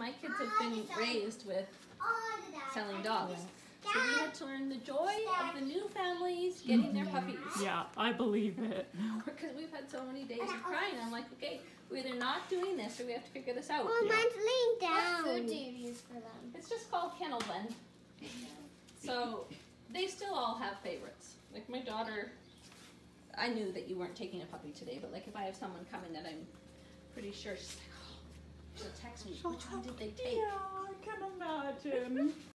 my kids have been raised with selling dogs. So we had to learn the joy of the new families getting their puppies. Yeah, I believe it. Because we've had so many days of crying. I'm like, okay, we're either not doing this or we have to figure this out. Well, mine's laying down. What food do you use for them? It's just called Kennel Blend. So they still all have favorites. Like my daughter, I knew that you weren't taking a puppy today, but like if I have someone coming that I'm pretty sure, she's like, oh, she'll text me, which one did they take? Yeah, I can imagine.